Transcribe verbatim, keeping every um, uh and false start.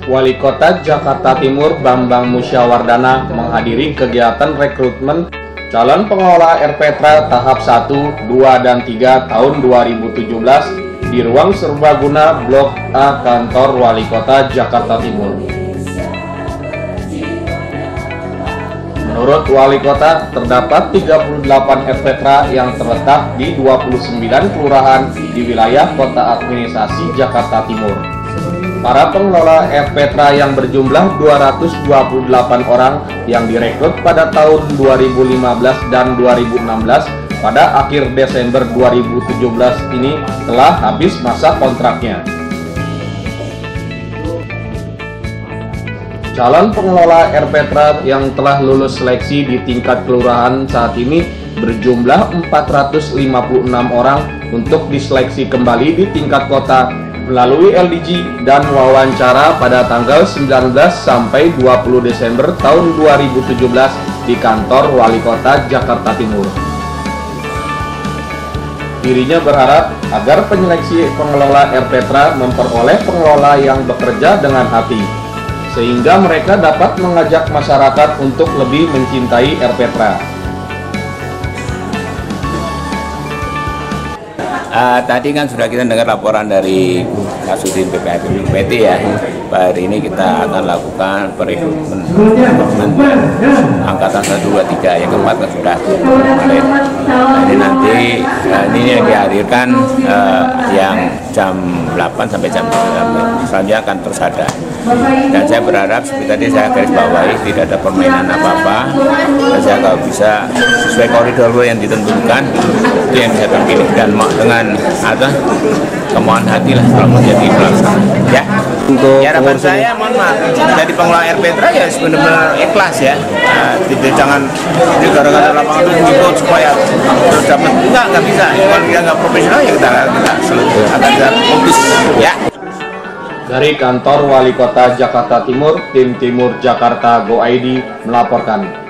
Wali Kota Jakarta Timur Bambang Musyawardana menghadiri kegiatan rekrutmen calon pengelola Airpetra tahap satu, dua, dan tiga tahun dua ribu tujuh belas di ruang serbaguna Blok A Kantor Wali Kota Jakarta Timur. Menurut Wali Kota, terdapat tiga puluh delapan Airpetra yang terletak di dua puluh sembilan kelurahan di wilayah Kota Administrasi Jakarta Timur. Para pengelola Airpetra yang berjumlah dua ratus dua puluh delapan orang yang direkrut pada tahun dua ribu lima belas dan dua ribu enam belas pada akhir Desember dua ribu tujuh belas ini telah habis masa kontraknya. Calon pengelola Airpetra yang telah lulus seleksi di tingkat kelurahan saat ini berjumlah empat ratus lima puluh enam orang untuk diseleksi kembali di tingkat kota melalui L D G dan wawancara pada tanggal sembilan belas sampai dua puluh Desember tahun dua ribu tujuh belas di kantor Wali Kota Jakarta Timur. Dirinya berharap agar penyeleksi pengelola Airpetra memperoleh pengelola yang bekerja dengan hati, sehingga mereka dapat mengajak masyarakat untuk lebih mencintai Airpetra. Uh, tadi kan sudah kita dengar laporan dari Kasudin P P A B P T ya. Hari ini kita akan lakukan perekrutmen angkatan satu, dua, tiga, yang keempat kan sudah kemarin. Jadi nanti uh, ini yang dihadirkan uh, yang jam delapan sampai jam sembilan, selanjutnya akan terus ada. Dan saya berharap seperti tadi saya garis bawahi, tidak ada permainan apa-apa, dan saya kalau bisa sesuai koridor yang ditentukan itu yang bisa terpilih, dan dengan ada kemauan hati lah kalau menjadi pelaksana. Ya. Untuk ya, harapan saya, mohon maaf, jadi pengelola Airpetra ya benar-benar ikhlas ya. Nah, tidak, jangan jadi gara-gara lapangan itu ikut supaya terus dapat, enggak, enggak bisa. Kalau kita nggak profesional ya kita kita akan fokus ya. Dari kantor Wali Kota Jakarta Timur, tim Timur Jakarta Go I D melaporkan.